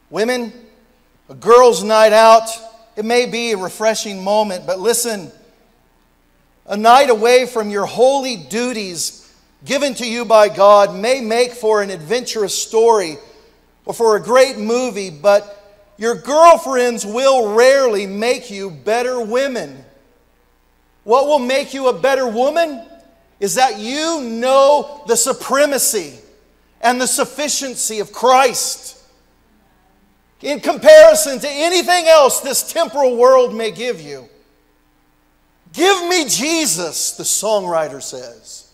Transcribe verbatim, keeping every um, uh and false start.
Women, a girl's night out, it may be a refreshing moment, but listen, a night away from your holy duties given to you by God may make for an adventurous story or for a great movie, but your girlfriends will rarely make you better women. What will make you a better woman is that you know the supremacy and the sufficiency of Christ in comparison to anything else this temporal world may give you. Give me Jesus, the songwriter says.